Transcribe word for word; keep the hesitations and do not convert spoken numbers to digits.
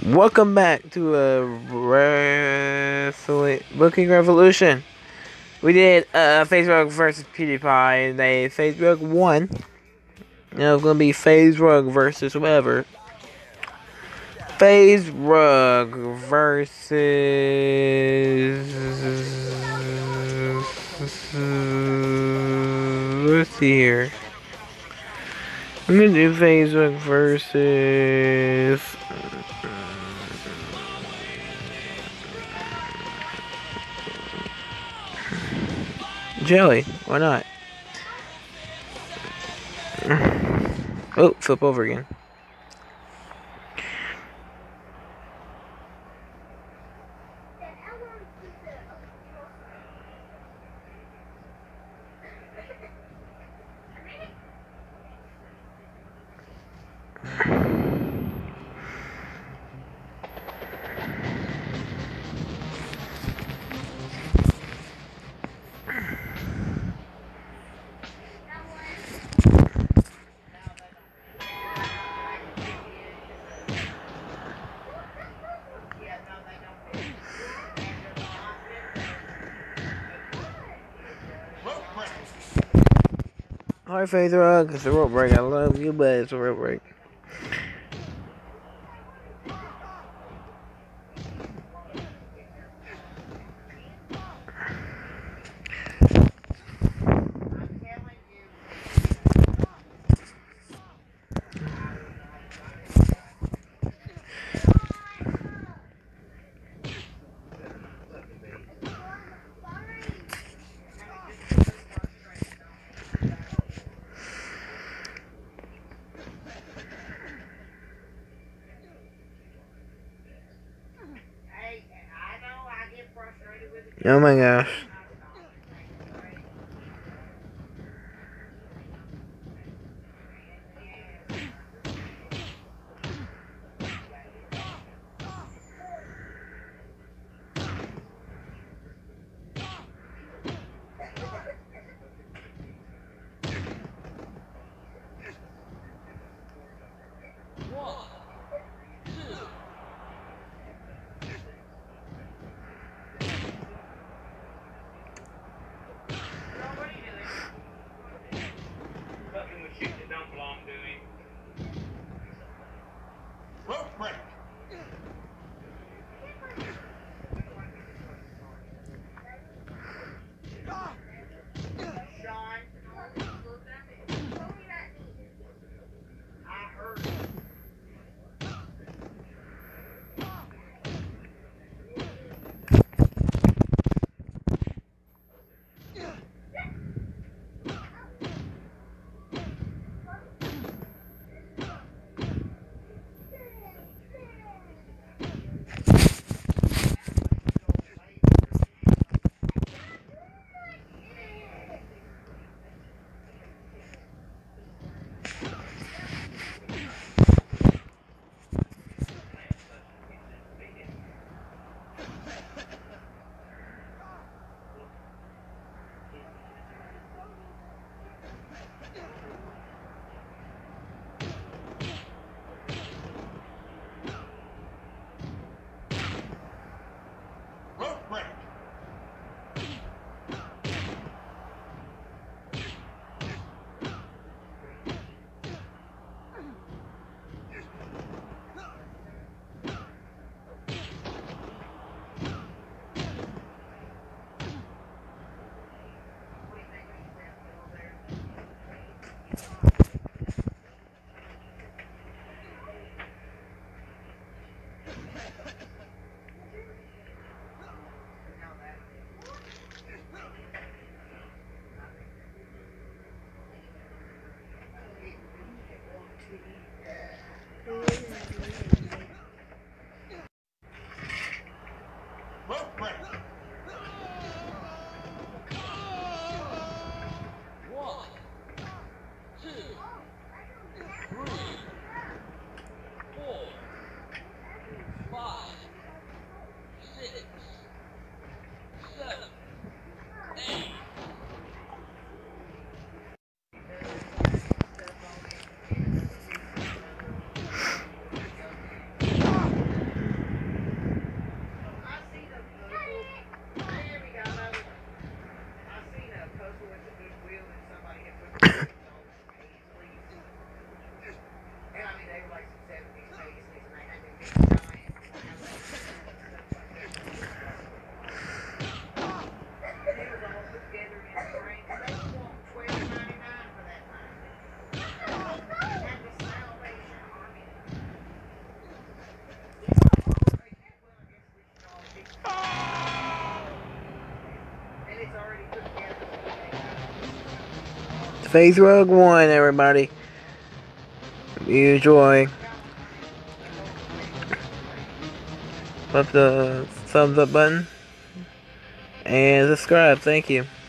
Welcome back to a wrestling booking revolution. We did uh, Facebook versus PewDiePie, and they Facebook won. Now it's gonna be Faze Rug versus whoever. Faze Rug versus. Let's see here. I'm gonna do Faze Rug versus. Jelly, why not? Oh, flip over again. Hi, Faze Rug. It's a rope break. I love you, but it's a rope break. Oh my gosh. Five. Facebook one, everybody. You enjoy. Put the thumbs up button and subscribe. Thank you.